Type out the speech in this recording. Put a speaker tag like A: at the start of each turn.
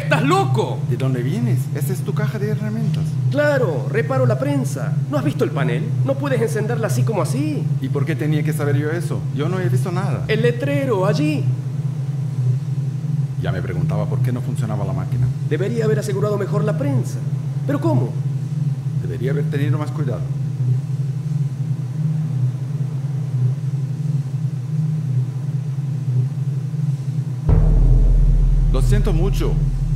A: ¡Estás loco!
B: ¿De dónde vienes? Esta es tu caja de herramientas.
A: Claro, reparo la prensa. ¿No has visto el panel? No puedes encenderla así como así.
B: ¿Y por qué tenía que saber yo eso? Yo no he visto nada.
A: El letrero, allí.
B: Ya me preguntaba por qué no funcionaba la máquina.
A: Debería haber asegurado mejor la prensa. ¿Pero cómo?
B: Debería haber tenido más cuidado. Lo siento mucho.